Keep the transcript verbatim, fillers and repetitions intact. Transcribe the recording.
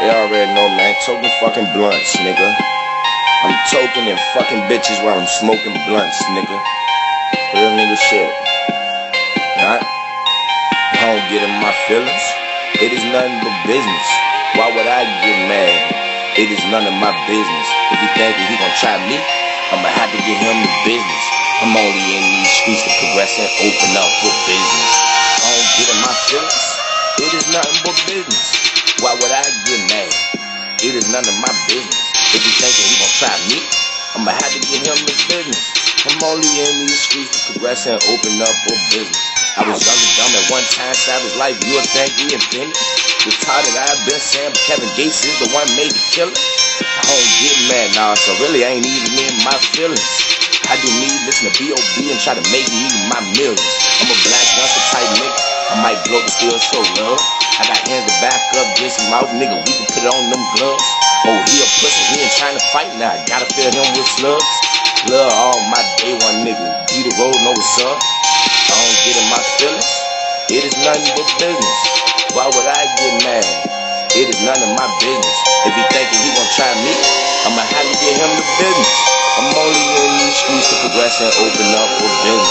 They already know, man. Toking fucking blunts, nigga. I'm toking and fucking bitches while I'm smoking blunts, nigga. Real nigga shit. Nah, I don't get in my feelings. It is nothing but business. Why would I get mad? It is none of my business. If he thinking he gon' try me, I'ma have to get him the business. I'm only in these streets to progress and open up for business. I don't get in my feelings. It is nothing but business. Why would I get mad? It is none of my business. If he thinking he gon' try me, I'ma have to get him the business. I'm only in these streets to progress and open up for business. I was young and dumb at one time, savage life, you would think we invented. Retarded I've been saying, but Kevin Gates is the one made the killer. I don't get mad now, so really I ain't even in my feelings. I do me, listen to B O B and try to make me my millions. I'm a black gangster type nigga, I might blow but still show love. I got hands to back up, this and mouth, nigga, we can put it on them gloves. Oh, he a pussy, he ain't trying to fight now, I gotta fill him with slugs. Love all my day one nigga, beat the road, know what's up. I don't get in my feelings, it is nothing but business. Why would I get mad? It is none of my business. If he thinking he gon' try me, I'ma have to get him the business. I'm only in these streets to progress and open up for business.